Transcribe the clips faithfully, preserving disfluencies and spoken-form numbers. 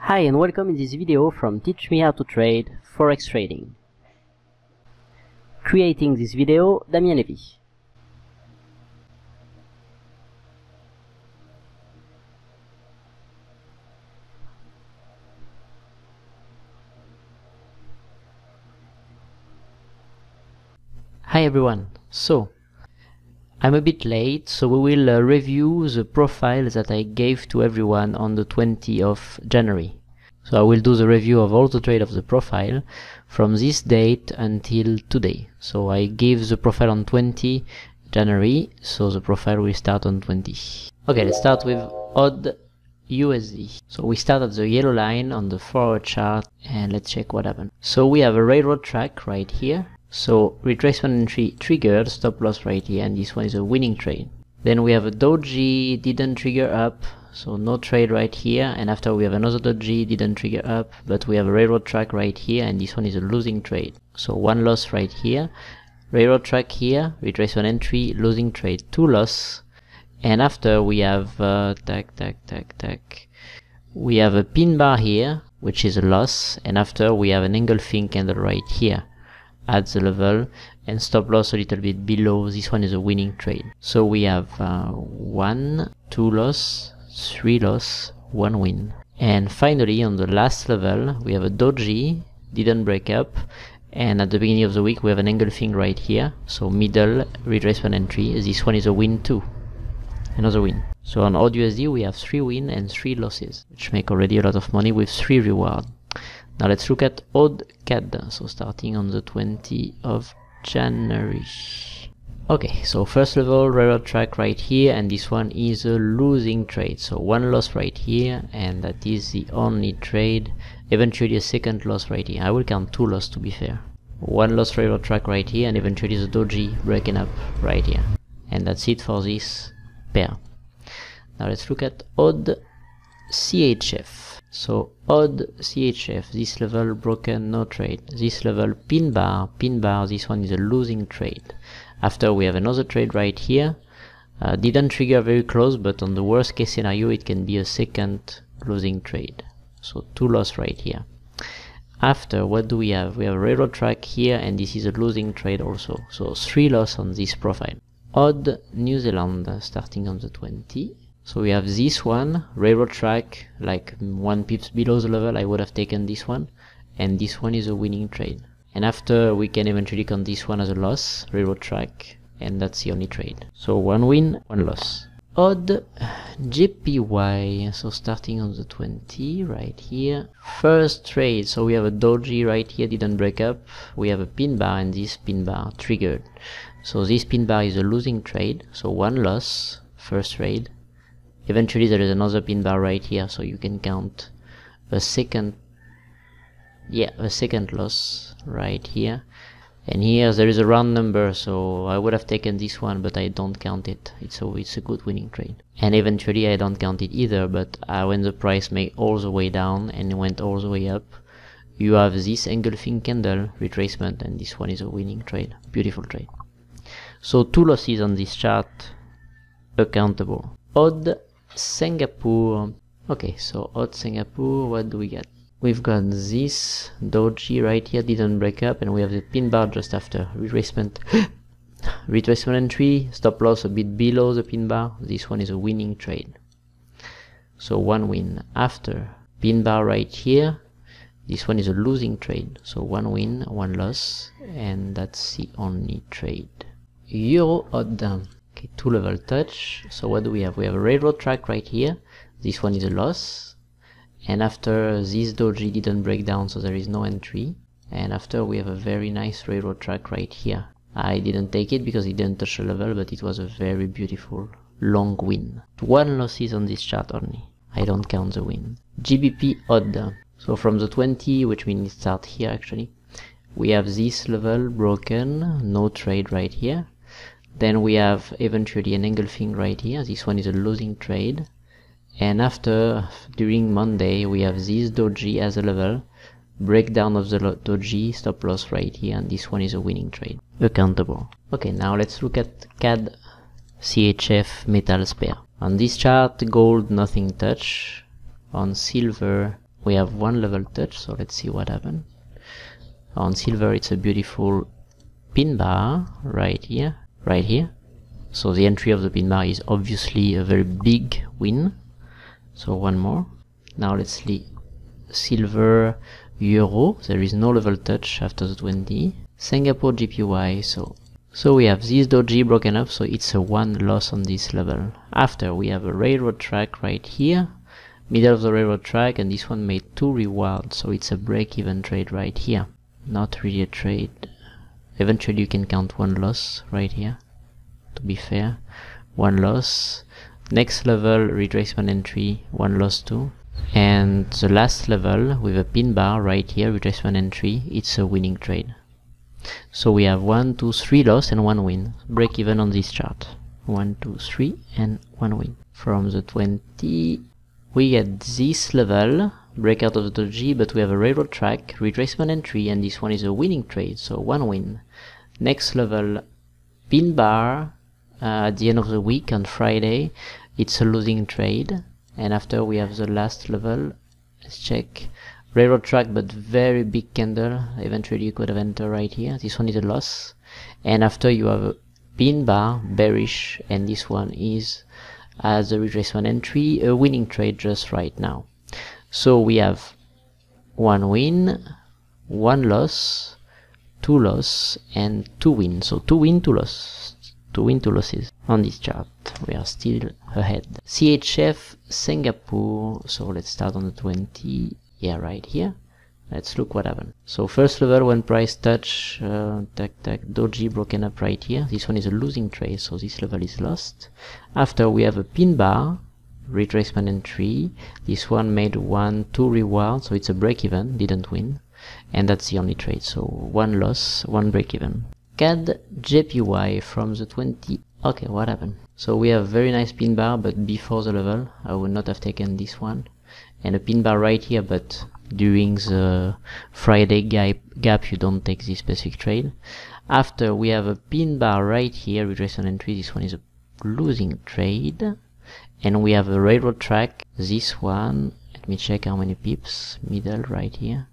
Hi and welcome in this video from Teach Me How to Trade Forex Trading. Creating this video, Damien Levy. Hi everyone, so I'm a bit late, so we will uh, review the profile that I gave to everyone on the twentieth of January. So I will do the review of all the trade of the profile from this date until today. So I gave the profile on twentieth January, so the profile will start on twentieth. Okay, let's start with odd U S D. So we start at the yellow line on the four hour chart and let's check what happened. So we have a railroad track right here. So retracement entry triggered, stop loss right here, and this one is a winning trade. Then we have a doji, didn't trigger up, so no trade right here, and after we have another doji, didn't trigger up, but we have a railroad track right here, and this one is a losing trade. So one loss right here, railroad track here, retracement entry, losing trade, two loss, and after we have uh, tack, tack, tack, tack, we have a pin bar here, which is a loss, and after we have an engulfing candle right here at the level, and stop loss a little bit below. This one is a winning trade. So we have uh, one, two loss, three loss, one win. And finally on the last level we have a doji, didn't break up, and at the beginning of the week we have an engulfing right here, so middle retracement entry. This one is a win too, another win. So on odd U S D we have three win and three losses, which make already a lot of money with three reward. Now let's look at odd C A D, so starting on the twentieth of January. Okay, so first level railroad track right here, and this one is a losing trade, so one loss right here, and that is the only trade. Eventually a second loss right here. I will count two loss to be fair. One loss railroad track right here, and eventually the doji breaking up right here, and that's it for this pair. Now let's look at odd C H F. So odd C H F, this level broken, no trade. This level pin bar, pin bar, this one is a losing trade. After we have another trade right here, uh, didn't trigger very close, but on the worst case scenario it can be a second losing trade. So two loss right here. After, what do we have? We have a railroad track here, and this is a losing trade also. So three loss on this profile. Odd New Zealand, starting on the twentieth. So we have this one, railroad track, like one pips below the level. I would have taken this one, and this one is a winning trade. And after we can eventually count this one as a loss, railroad track, and that's the only trade. So one win, one loss. Odd J P Y, so starting on the twentieth, right here. First trade, so we have a doji right here, didn't break up. We have a pin bar, and this pin bar triggered. So this pin bar is a losing trade, so one loss, first trade. Eventually there is another pin bar right here, so you can count a second, yeah, a second loss right here. And here there is a round number, so I would have taken this one, but I don't count it. It's a, it's a good winning trade. And eventually I don't count it either, but uh, when the price made all the way down and went all the way up, you have this engulfing candle retracement, and this one is a winning trade. Beautiful trade. So two losses on this chart, accountable. Odd Singapore. Okay, so odd Singapore, what do we get? We've got this doji right here, didn't break up, and we have the pin bar just after. Retracement retracement entry, stop loss a bit below the pin bar. This one is a winning trade, so one win. After pin bar right here, this one is a losing trade, so one win, one loss, and that's the only trade. Euro odd. Okay, two level touch. So what do we have? We have a railroad track right here. This one is a loss, and after this doji didn't break down, so there is no entry. And after we have a very nice railroad track right here. I didn't take it because it didn't touch the level, but it was a very beautiful long win. One losses on this chart only. I don't count the win. G B P odd. So from the twentieth, which means it starts here actually, we have this level broken, no trade right here. Then we have eventually an engulfing right here. This one is a losing trade. And after, during Monday, we have this doji as a level, breakdown of the doji, stop loss right here, and this one is a winning trade. Accountable. Okay, now let's look at C A D C H F metals pair. On this chart, gold nothing touch. On silver, we have one level touch, so let's see what happened. On silver it's a beautiful pin bar right here, right here. So the entry of the pin bar is obviously a very big win. So one more. Now let's see silver euro, there is no level touch after the twenty. Singapore J P Y, so so we have this doji broken up, so it's a one loss on this level. After we have a railroad track right here, middle of the railroad track, and this one made two rewards, so it's a break-even trade right here. Not really a trade. Eventually you can count one loss right here, to be fair. One loss. Next level, retracement entry, one loss too. And the last level with a pin bar right here, retracement entry, it's a winning trade. So we have one, two, three loss and one win. Break even on this chart. One, two, three, and one win. From the twenty, we get this level, breakout of the doji, but we have a railroad track, retracement entry, and this one is a winning trade, so one win. Next level, pin bar, uh, at the end of the week on Friday, it's a losing trade. And after we have the last level, let's check. Railroad track, but very big candle. Eventually you could have entered right here. This one is a loss. And after you have a pin bar, bearish, and this one is as a retracement entry, a winning trade just right now. So we have one win, one loss, two loss, and two wins. So two win, two loss. Two win, two losses on this chart. We are still ahead. C H F Singapore. So let's start on the twenty. Yeah, right here. Let's look what happened. So first level, when price touch, uh, tac tac, doji broken up right here. This one is a losing trade, so this level is lost. After we have a pin bar, retracement entry. This one made one, two reward, so it's a break even, didn't win. And that's the only trade, so one loss, one break even. C A D J P Y from the twenty. Okay, what happened? So we have very nice pin bar, but before the level, I would not have taken this one. And a pin bar right here, but during the Friday gap, gap you don't take this specific trade. After we have a pin bar right here, retracement entry, this one is a losing trade. And we have a railroad track, this one, let me check how many pips, middle right here.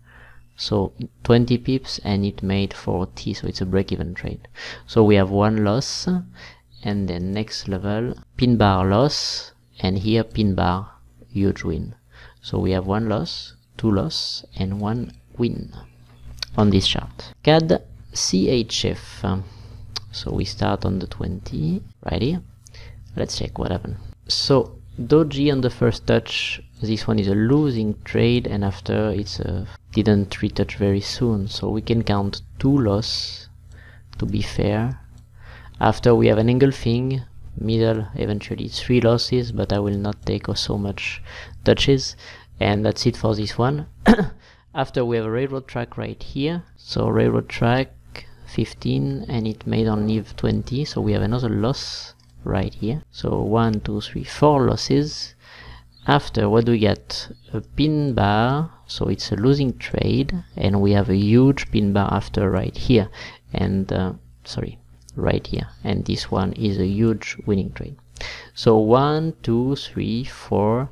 So twenty pips and it made forty, so it's a break-even trade. So we have one loss, and then next level, pin bar loss, and here pin bar, huge win. So we have one loss, two loss, and one win on this chart. C A D C H F. So we start on the twenty, right here. Let's check what happened. So doji on the first touch, this one is a losing trade, and after it's a didn't retouch very soon, so we can count two loss to be fair. After we have an engulfing, middle, eventually three losses, but I will not take so much touches, and that's it for this one. After we have a railroad track right here, so railroad track fifteen, and it made only twenty, so we have another loss right here. So one, two, three, four losses. After, what do we get? A pin bar, so it's a losing trade, and we have a huge pin bar after right here, and uh, sorry, right here, and this one is a huge winning trade. So one, two, three, four,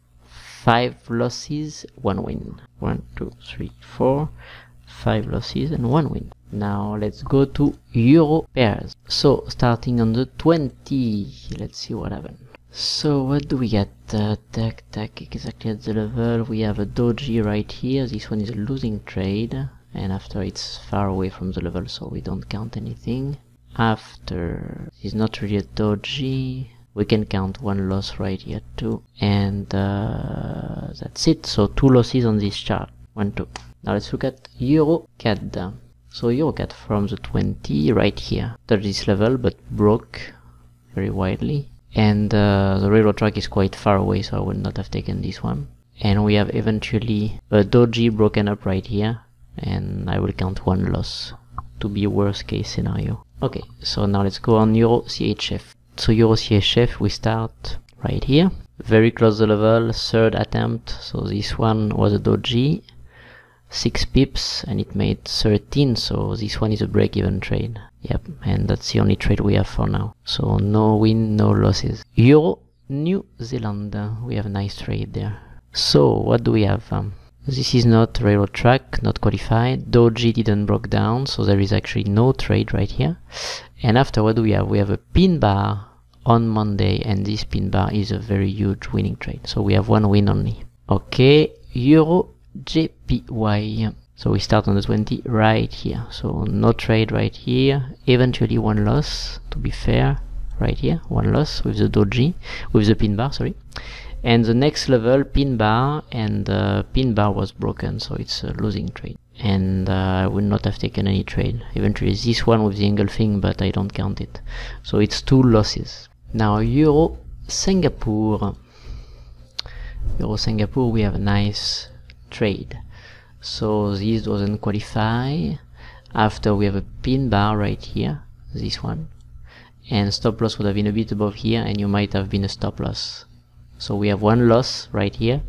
five losses, one win. One, two, three, four, five losses and one win. Now let's go to euro pairs. So starting on the twenty, let's see what happened. So what do we get? Uh, tac tac, exactly at the level. We have a doji right here. This one is a losing trade, and after it's far away from the level, so we don't count anything. After it's not really a doji, we can count one loss right here too, and uh, that's it. So two losses on this chart. One, two. Now let's look at euro C A D. So euro C A D from the twenty right here, touched this level but broke very widely. And uh, the railroad track is quite far away, so I would not have taken this one. And we have eventually a doji broken up right here, and I will count one loss to be a worst case scenario. Okay, so now let's go on euro C H F. So euro C H F, we start right here, very close to the level, third attempt. So this one was a doji, six pips, and it made thirteen, so this one is a break-even trade. Yep, and that's the only trade we have for now. So no win, no losses. Euro New Zealand, uh, we have a nice trade there. So what do we have? Um, This is not railroad track, not qualified. Doji didn't broke down, so there is actually no trade right here. And after, what do we have? We have a pin bar on Monday, and this pin bar is a very huge winning trade. So we have one win only. Okay, Euro J P Y. So we start on the twenty right here. So no trade right here. Eventually one loss, to be fair, right here. One loss with the doji, with the pin bar, sorry. And the next level, pin bar, and the pin bar was broken, so it's a losing trade. And uh, I would not have taken any trade. Eventually this one with the engulfing, but I don't count it. So it's two losses. Now Euro Singapore. Euro Singapore, we have a nice trade. So this doesn't qualify. After, we have a pin bar right here, this one. And stop loss would have been a bit above here, and you might have been a stop loss. So we have one loss right here.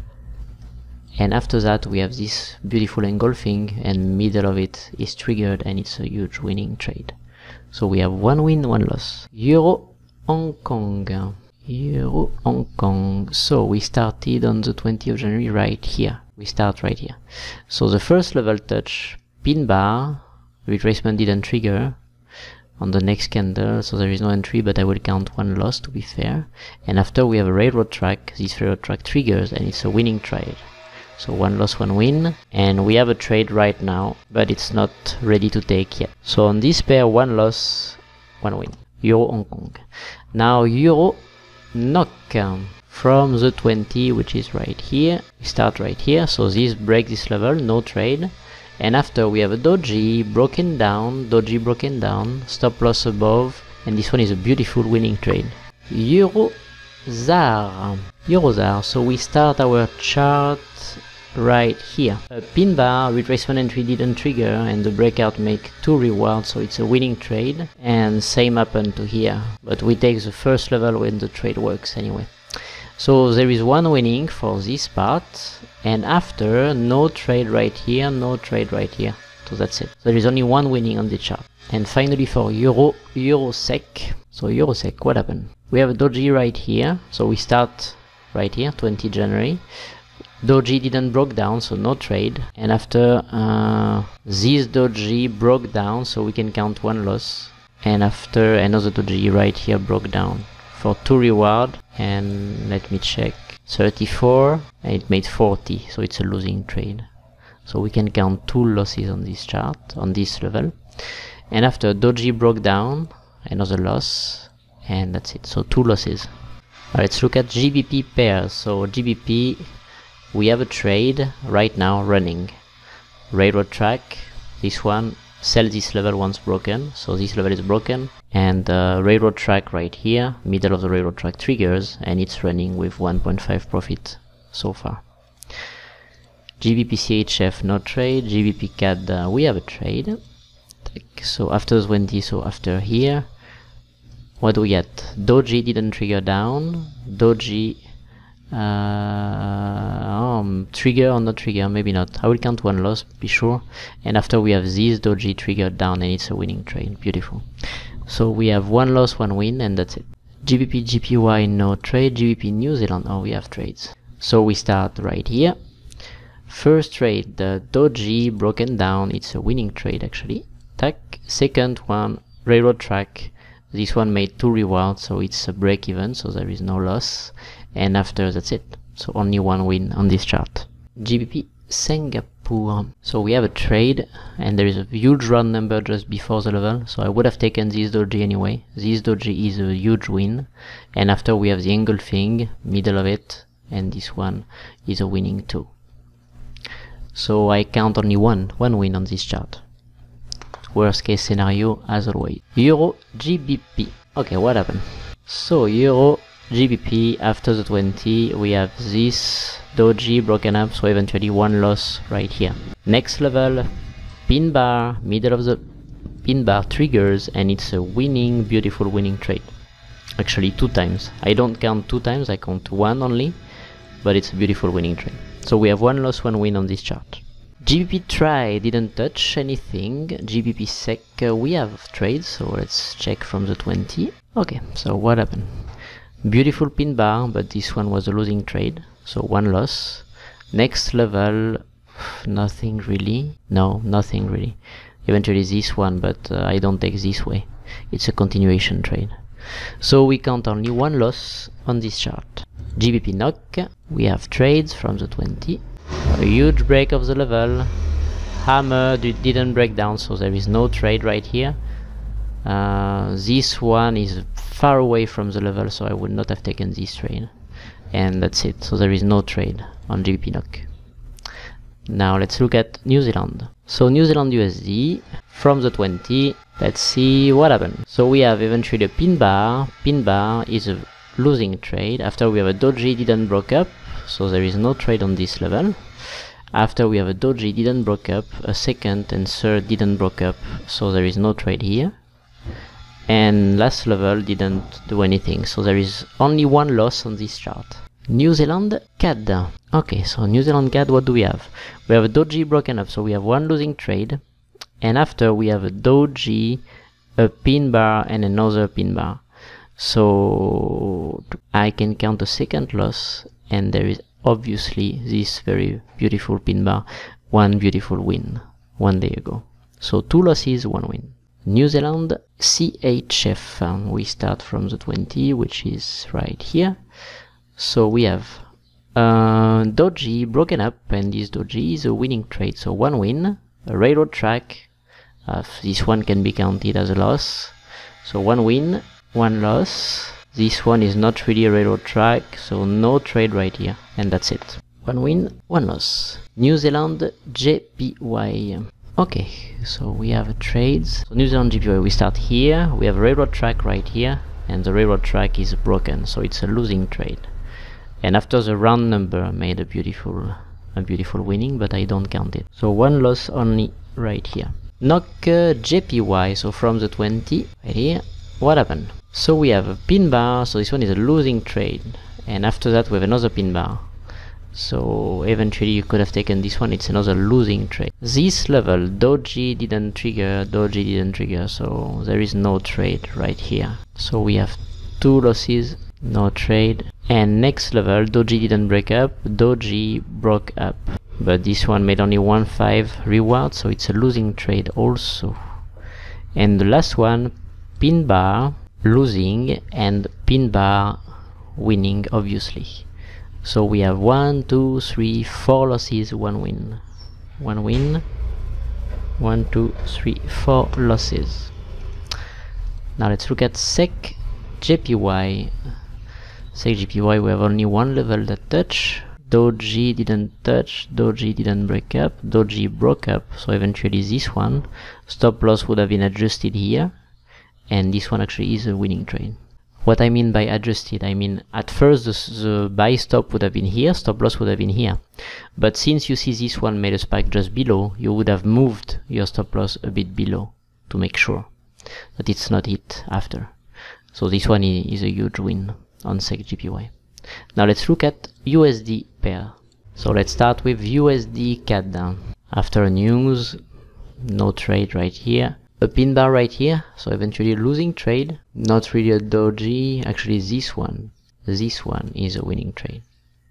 And after that we have this beautiful engulfing, and middle of it is triggered, and it's a huge winning trade. So we have one win, one loss. Euro Hong Kong. Euro Hong Kong. So we started on the twentieth of January right here. We start right here. So the first level touch, pin bar, retracement didn't trigger on the next candle, so there is no entry, but I will count one loss to be fair. And after, we have a railroad track. This railroad track triggers, and it's a winning trade. So one loss, one win, and we have a trade right now, but it's not ready to take yet. So on this pair, one loss, one win. Euro Hong Kong. Now Euro N O C. From the twenty, which is right here, we start right here. So this breaks this level, no trade. And after, we have a doji broken down, doji broken down, stop loss above, and this one is a beautiful winning trade. Euro Z A R. Euro Z A R. So we start our chart right here. A pin bar, retracement entry didn't trigger, and the breakout make two rewards, so it's a winning trade. And same happened to here, but we take the first level when the trade works anyway. So there is one winning for this part, and after, no trade right here, no trade right here. So that's it. There is only one winning on the chart. And finally for Euro, Eurosec. So Eurosec, what happened? We have a doji right here, so we start right here, twentieth of January. Doji didn't broke down, so no trade. And after, uh, this doji broke down, so we can count one loss. And after, another doji right here broke down for two reward, and let me check, thirty-four, and it made forty, so it's a losing trade. So we can count two losses on this chart, on this level. And after, doji broke down, another loss, and that's it, so two losses. Right, let's look at G B P pairs. So G B P, we have a trade right now running. Railroad track, this one, sell this level once broken, so this level is broken, and uh, railroad track right here, middle of the railroad track triggers, and it's running with one point five profit so far. G B P C H F, no trade. G B P C A D, uh, we have a trade. So after twenty, so after here, what do we get? Doji didn't trigger down, doji uh, um, trigger or not trigger, maybe not. I will count one loss, be sure. And after, we have this doji triggered down, and it's a winning trade. Beautiful. So we have one loss, one win, and that's it. G B P G P Y, no trade. G B P New Zealand, oh, we have trades. So we start right here. First trade, the doji broken down, it's a winning trade actually. Tack. Second one, railroad track. This one made two rewards, so it's a break even, so there is no loss. And after, that's it. So only one win on this chart. G B P Singapore. So we have a trade, and there is a huge round number just before the level, so I would have taken this doji anyway. This doji is a huge win. And after, we have the engulfing, middle of it, and this one is a winning too. So I count only one, one win on this chart. Worst case scenario as always. Euro G B P. Okay, what happened? So Euro G B P, after the twenty, we have this doji broken up, so eventually one loss right here. Next level, pin bar, middle of the pin bar triggers, and it's a winning, beautiful winning trade. Actually two times. I don't count two times, I count one only, but it's a beautiful winning trade. So we have one loss, one win on this chart. G B P try didn't touch anything. G B P sec, uh, we have trades, so let's check from the twenty. Okay, so what happened? Beautiful pin bar, but this one was a losing trade, so one loss. Next level, Nothing really. No, nothing really. Eventually this one, but uh, I don't take this way. It's a continuation trade. So we count only one loss on this chart. G B P N O C, we have trades from the twenty. A huge break of the level. Hammer didn't break down, so there is no trade right here. Uh, this one is far away from the level, so I would not have taken this trade. And that's it. So there is no trade on G B P N O C. Now let's look at New Zealand. So New Zealand U S D from the twenty. Let's see what happened. So we have eventually a pin bar. Pin bar is a losing trade. After we have a doji didn't broke up, so there is no trade on this level. After we have a doji didn't broke up, a second and third didn't broke up, so there is no trade here. And last level didn't do anything, so there is only one loss on this chart. New Zealand C A D. Okay, so New Zealand C A D, what do we have? We have a doji broken up, so we have one losing trade. And after we have a doji, a pin bar and another pin bar. So I can count a second loss, and there is obviously this very beautiful pin bar, one beautiful win one day ago. So two losses, one win. New Zealand C H F. Um, we start from the twenty, which is right here. So we have uh, doji broken up, and this doji is a winning trade, so one win. A railroad track, uh, this one can be counted as a loss, so one win, one loss. This one is not really a railroad track, so no trade right here, and that's it. One win, one loss. New Zealand J P Y. Okay, so we have trades. So New Zealand J P Y, we start here, we have a railroad track right here, and the railroad track is broken, so it's a losing trade. And after the round number made a beautiful a beautiful winning, but I don't count it. So one loss only right here. N O C J P Y, so from the twenty, right here, what happened? So we have a pin bar, so this one is a losing trade. And after that we have another pin bar. So eventually you could have taken this one, it's another losing trade. This level, doji didn't trigger, doji didn't trigger, so there is no trade right here. So we have two losses, no trade. And next level, doji didn't break up, doji broke up. But this one made only one five reward, so it's a losing trade also. And the last one, pin bar, losing, and pin bar winning, obviously. So we have one, two, three, four losses, one win. One win, one, two, three, four losses. Now let's look at S E C J P Y. S E C J P Y, we have only one level that touch. Doji didn't touch, doji didn't break up, doji broke up, so eventually this one. Stop loss would have been adjusted here, and this one actually is a winning trade. What I mean by adjusted, I mean at first the, the buy stop would have been here, stop loss would have been here. But since you see this one made a spike just below, you would have moved your stop loss a bit below to make sure that it's not hit after. So this one is a huge win on S E C J P Y. Now let's look at U S D pair. So let's start with U S D C A D. After news, no trade right here. A pin bar right here, so eventually losing trade. Not really a doji, actually this one, this one is a winning trade.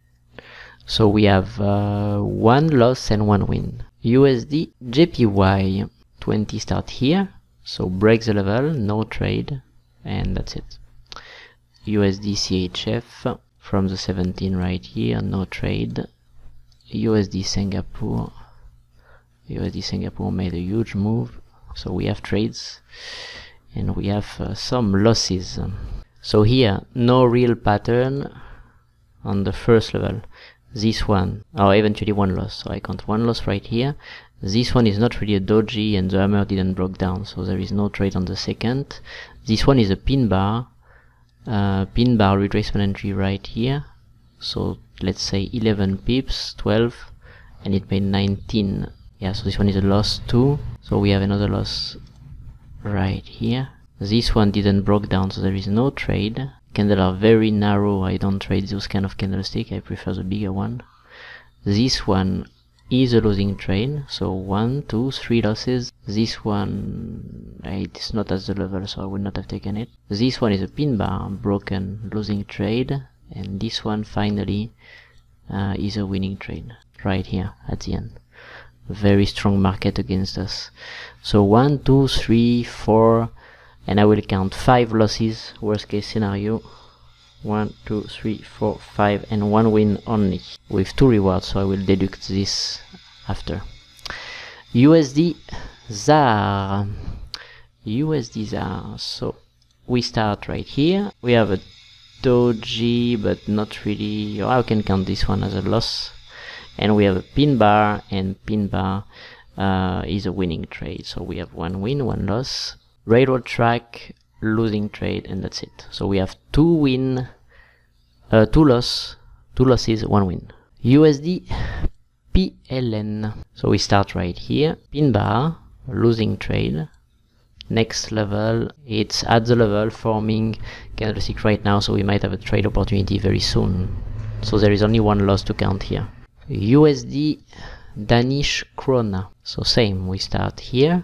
So we have uh, one loss and one win. U S D J P Y, twenty start here, so break the level, no trade, and that's it. U S D C H F from the seventeen right here, no trade. U S D Singapore, U S D Singapore made a huge move. So we have trades and we have uh, some losses. So here no real pattern on the first level. This one, or eventually one loss, so I count one loss right here. This one is not really a doji and the hammer didn't broke down, so there is no trade on the second. This one is a pin bar, uh, pin bar retracement entry right here. So let's say eleven pips, twelve, and it made nineteen. Yeah, so this one is a loss too. So we have another loss right here. This one didn't broke down, so there is no trade. Candles are very narrow, I don't trade those kind of candlestick, I prefer the bigger one. This one is a losing trade, so one, two, three losses. This one, it's not at the level, so I would not have taken it. This one is a pin bar, broken, losing trade. And this one finally uh, is a winning trade, right here at the end. Very strong market against us. So one, two, three, four, and I will count five losses, worst case scenario. One, two, three, four, five, and one win only, with two rewards, so I will deduct this after. U S D Z A R. U S D Z A R. So we start right here. We have a doji, but not really. Oh, I can count this one as a loss. And we have a pin bar, and pin bar uh, is a winning trade. So we have one win, one loss. Railroad track, losing trade, and that's it. So we have two win, uh, two loss, two losses, one win. U S D P L N. So we start right here. Pin bar, losing trade. Next level, it's at the level forming candlestick right now, so we might have a trade opportunity very soon. So there is only one loss to count here. U S D Danish krona. So same, we start here.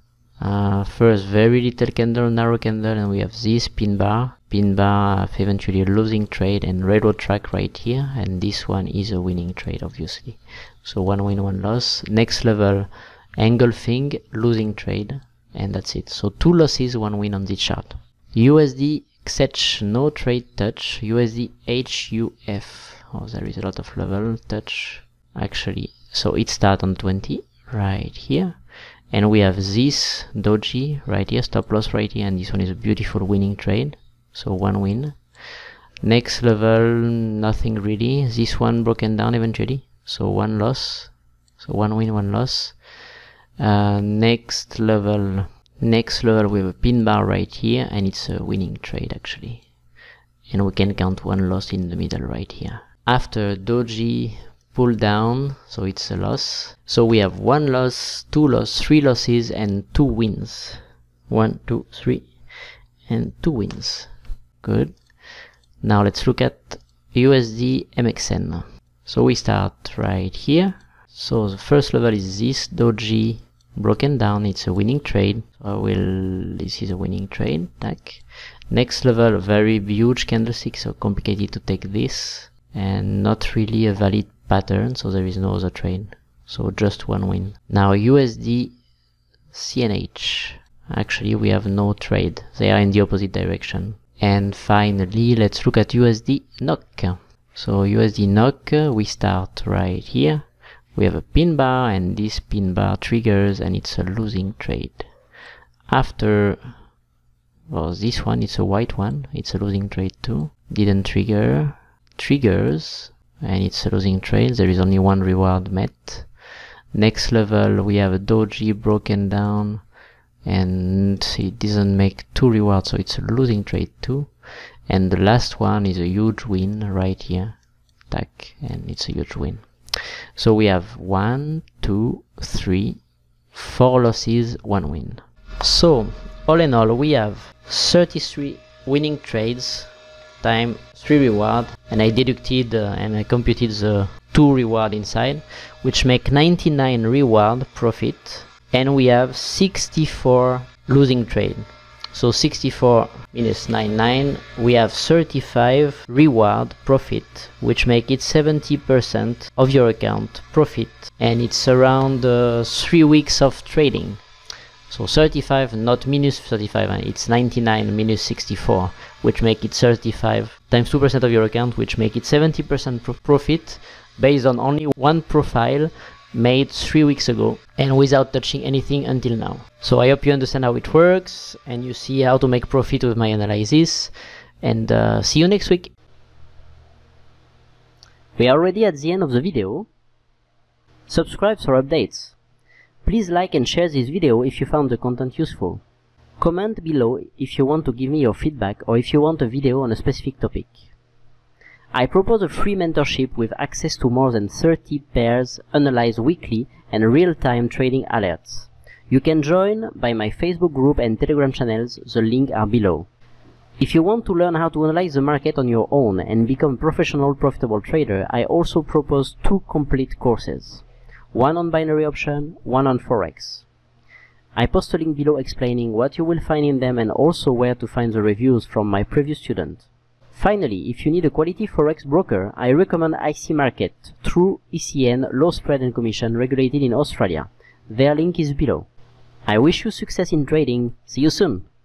Uh, first very little candle, narrow candle, and we have this pin bar. Pin bar, eventually a losing trade, and railroad track right here, and this one is a winning trade obviously. So one win, one loss. Next level, engulfing, losing trade, and that's it. So two losses, one win on this chart. U S D X H, no trade touch. U S D H U F. Oh, there is a lot of level touch actually. So it starts on twenty right here, and we have this doji right here, stop loss right here, and this one is a beautiful winning trade. So one win. Next level, nothing really. This one broken down eventually, so one loss. So one win, one loss. Uh, next level, next level we have a pin bar right here, and it's a winning trade actually. And we can count one loss in the middle right here. After doji pull down, so it's a loss. So we have one loss, two loss, three losses, and two wins. One, two, three, and two wins. Good. Now let's look at U S D M X N. So we start right here. So the first level is this doji broken down. It's a winning trade. So I will. This is a winning trade. Tack. Next level, very huge candlestick, so complicated to take this, and not really a valid pattern, so there is no other trade. So just one win. Now U S D C N H. Actually, we have no trade. They are in the opposite direction. And finally, let's look at U S D N O K. So U S D N O K, we start right here. We have a pin bar, and this pin bar triggers, and it's a losing trade. After, well, this one, it's a white one. It's a losing trade too. Didn't trigger. Triggers, and it's a losing trade. There is only one reward met. Next level, we have a doji broken down, and it doesn't make two rewards, so it's a losing trade too. And the last one is a huge win right here. Tack, and it's a huge win. So we have one, two, three, four losses, one win. So all in all, we have thirty-three winning trades time three reward, and I deducted uh, and I computed the two reward inside, which make ninety-nine reward profit, and we have sixty-four losing trade. So sixty-four minus ninety-nine, we have thirty-five reward profit, which make it seventy percent of your account profit, and it's around uh, three weeks of trading. So thirty-five, not minus thirty-five, and it's ninety-nine minus sixty-four, which make it thirty-five times two percent of your account, which make it seventy percent pro profit based on only one profile made three weeks ago and without touching anything until now. So I hope you understand how it works and you see how to make profit with my analysis, and uh, see you next week. We are already at the end of the video. Subscribe for updates. Please like and share this video if you found the content useful. Comment below if you want to give me your feedback or if you want a video on a specific topic. I propose a free mentorship with access to more than thirty pairs analyzed weekly and real-time trading alerts. You can join by my Facebook group and Telegram channels, the links are below. If you want to learn how to analyze the market on your own and become a professional profitable trader, I also propose two complete courses. One on binary option, one on Forex. I post a link below explaining what you will find in them and also where to find the reviews from my previous students. Finally, if you need a quality forex broker, I recommend I C Market through E C N, Low Spread and Commission, regulated in Australia. Their link is below. I wish you success in trading. See you soon!